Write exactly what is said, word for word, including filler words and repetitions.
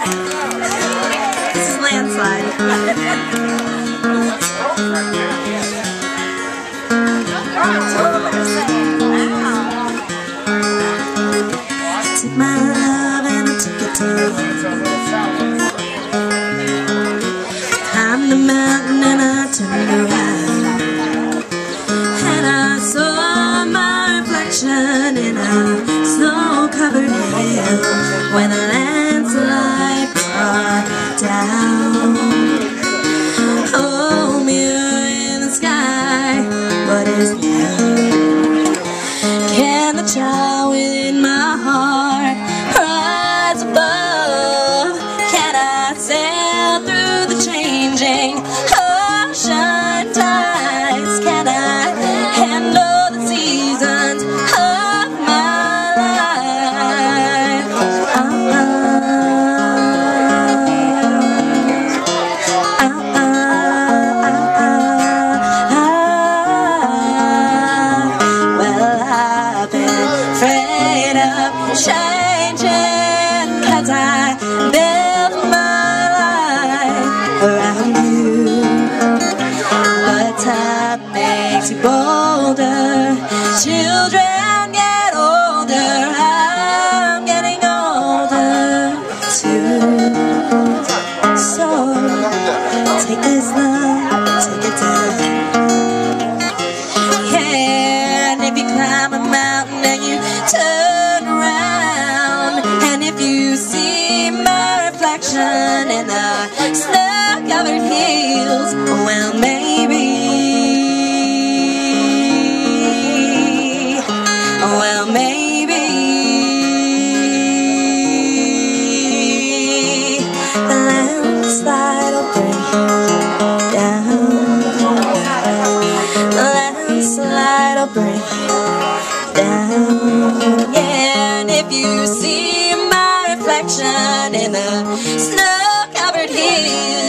This is Landslide. Took my love and I took it down. Climbed the mountain and I turned around, and I saw my reflection in a snow-covered hill when the landslide brought me down. Oh, mirror in the sky, what is new? Can the child within my heart rise above? Can I sail through the changing ocean tides? Can I handle the seasons of my life? Uh, uh, uh, uh, uh, uh, well, I've been afraid of changing, 'cause I built my life around you. But time makes you bolder. Children get older. I'm getting older too. So take this love, take it down. Yeah, and if you climb a mountain and you turn around, and if you see my reflection in the snow-covered hills, well, maybe, well, maybe the landslide will bring you down. The landslide will bring you down. Yeah, and if you see my reflection in the snow-covered hills,